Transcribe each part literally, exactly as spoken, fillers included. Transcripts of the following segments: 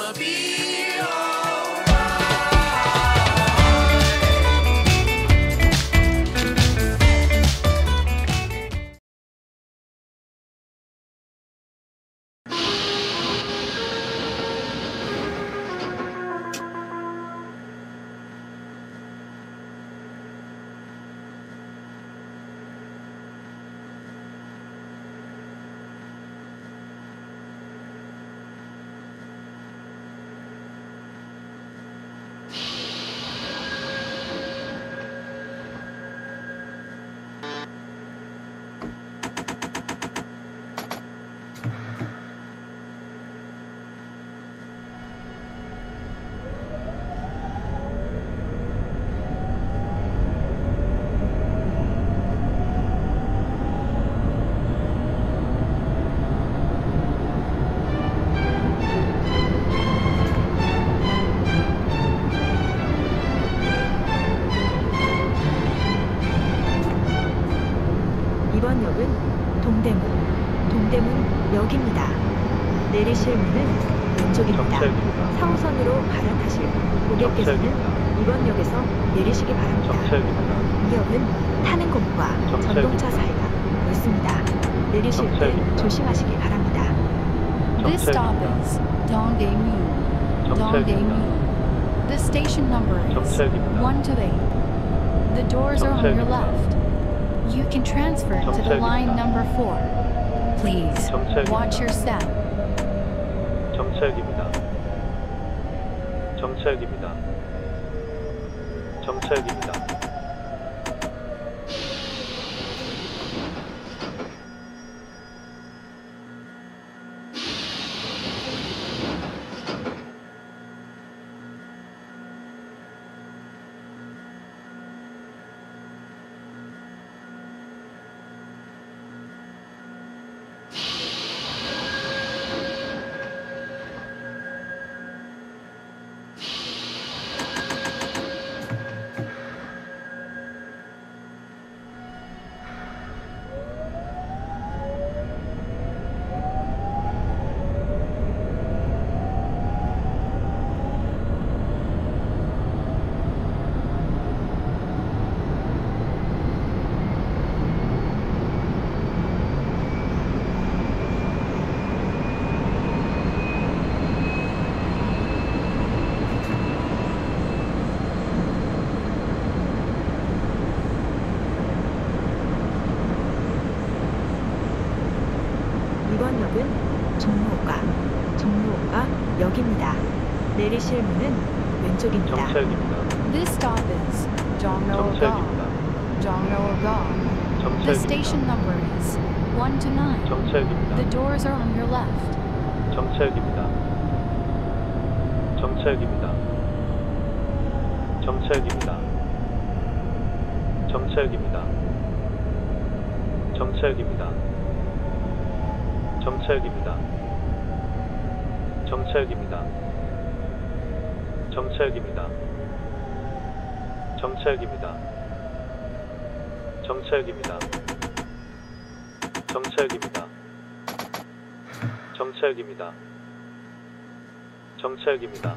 gonna be alright. 이번 역은 동대문, 동대문 역입니다. 내리실 문은 왼쪽입니다. 정차역입니다. 사 호선으로 갈아타실 고객께서는 정차역입니다. 이번 역에서 내리시기 바랍니다. 정차역입니다. 이 역은 타는 곳과 정차역입니다. 전동차 사이가 넓습니다. 내리실 때 정차역입니다. 조심하시기 바랍니다. This stop is Dongdaemun. Dongdaemun. The station number is 정차역입니다. one two eight. The doors are on your 정차역입니다. left. You can transfer to the 정차역입니다. line number four. Please 정차역입니다. watch your step. 정차역입니다. 정차역입니다. 정차역입니다. 이번 역은 종로가, 종로가 역입니다. 내리실 문은 왼쪽입니다. 정차역입니다. This stop is Jongno-ga. 정차역입니다. Jongno-ga. The 정차역입니다. station number is one to nine. 정차역입니다. The doors are on your left. 정차역입니다. 정차역입니다. 정차역입니다. 정차역입니다. 정차역입니다. 정차역입니다. 정차역입니다. 정차역입니다. 정차역입니다. 정차역입니다. 정차역입니다. 정차역입니다. 정차역입니다.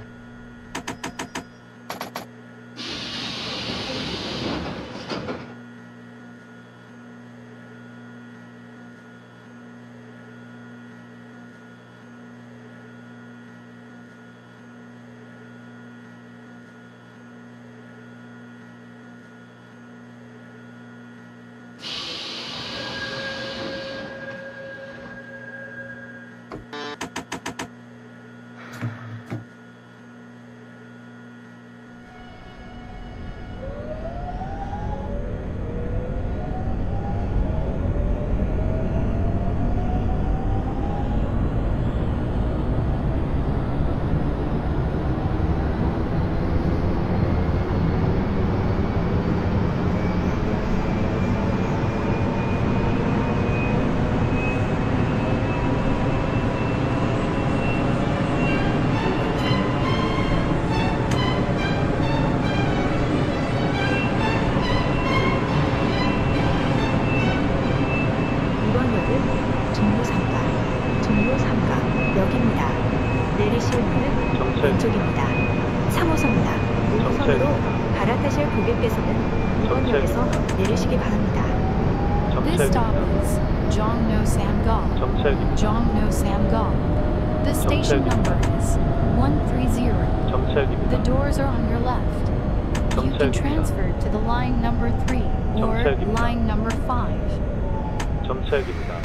종로 삼 가, 종로 삼 가 역입니다. 내리실 문은 왼쪽입니다. 삼 호선입니다. 오 호선으로 정체입니다. 갈아타실 고객께서는 이번 역에서 내리시기 바랍니다. This stop 정체입니다. is Jongno Samgal. 정체입니다. Jongno Samgal. The station number is one three zero. The 정체입니다. doors are on your left. You can 정체입니다. transfer to the line number three or 정체입니다. line number five. 정체입니다.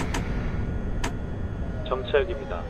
정체입니다.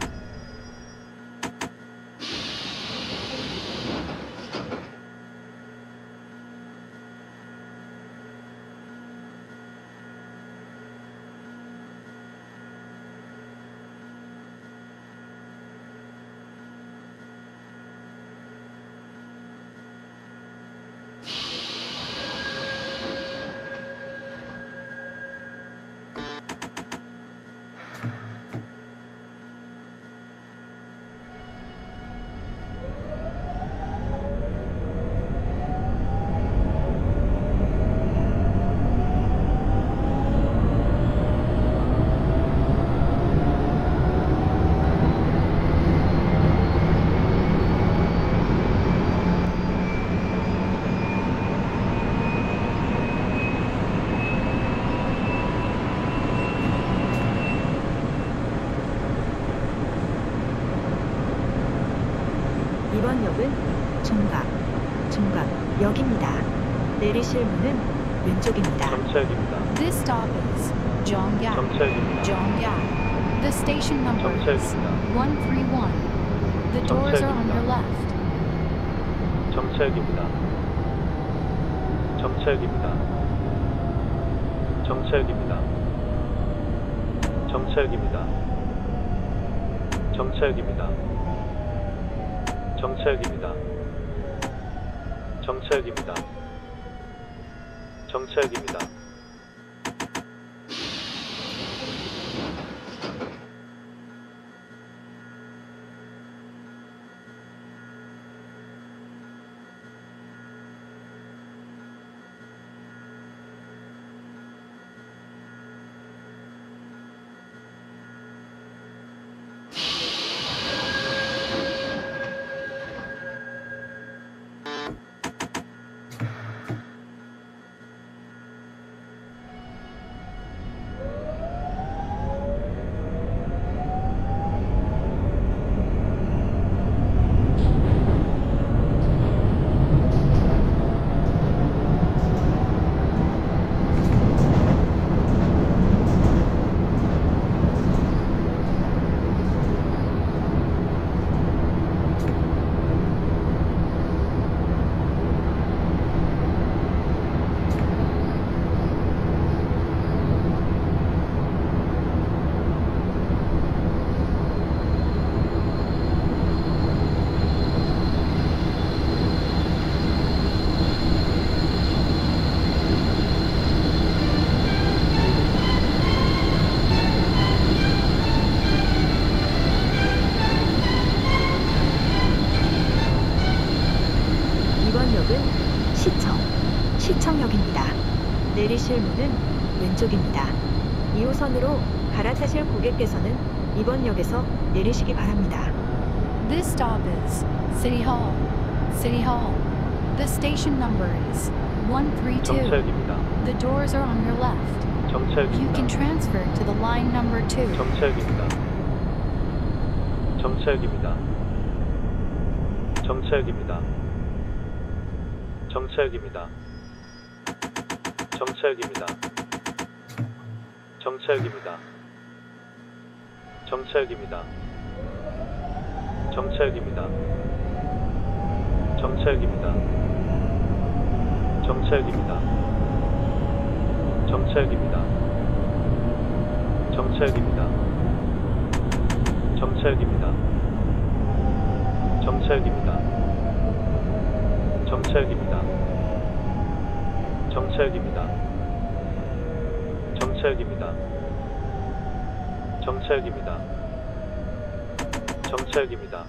이번 역은 종각, 종각역입니다. 내리실 문은 왼쪽입니다. 정체입니다. This stop is Jonggak. 정체입니다. Jonggak. The station number is 정체입니다. one three one. The doors are on your left. 정체입니다. 정체입니다. 정체입니다. 정체입니다. 정체입니다. 정체입니다. 정체입니다. 정체입니다. 이번 역은 시청, 시청역입니다. 내리실 문은 왼쪽입니다. 이 호선으로 갈아타실 고객께서는 이번 역에서 내리시기 바랍니다. This stop is City Hall. City Hall. The station number is one three two. 정체입니다. The doors are on your left. You can 정체입니다. transfer to the line number two. 정체입니다. 정체입니다. 정체입니다. 정체입니다. 정체입니다. 정체입니다. 정체입니다. 정체입니다. 정체입니다. 정체입니다. 정체입니다. 정체입니다. 정체입니다. 정체입니다. 정체입니다. 정체입니다. 정체입니다. 정체입니다. 정체입니다.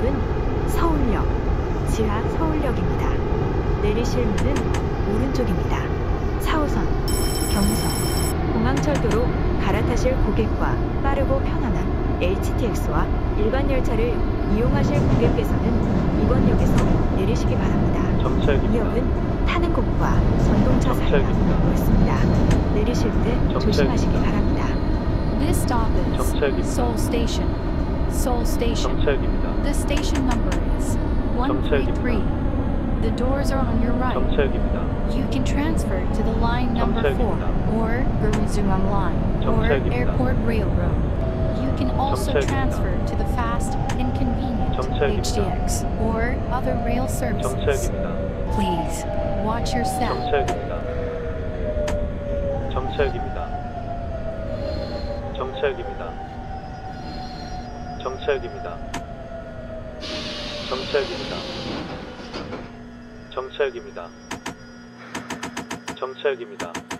옆은 서울역, 지하 서울역입니다. 내리실 문은 오른쪽입니다. 사 호선, 경부선, 공항철도로 갈아타실 고객과 빠르고 편안한 에이치티엑스와 일반 열차를 이용하실 고객께서는 이번 역에서 내리시기 바랍니다. 이 정차역입니다. 역은 타는 곳과 전동차 사이가 정차역입니다. 넓습니다. 내리실 때 정차역입니다. 조심하시기 바랍니다. This stop is 정차역입니다. Seoul Station. Seoul Station. 정차역입니다. The station number is one three three. The doors are on your right. 정차역입니다. You can transfer to the line number four 정차역입니다. or Guruzungang Line or 정차역입니다. Airport Railroad. You can also 정차역입니다. transfer to the fast and convenient 정차역입니다. H D X or other rail services. 정차역입니다. Please watch your step. 정차역입니다. 정차역입니다. 정차역입니다. 정차역입니다. 정차역입니다. 정차역입니다. 정차역입니다.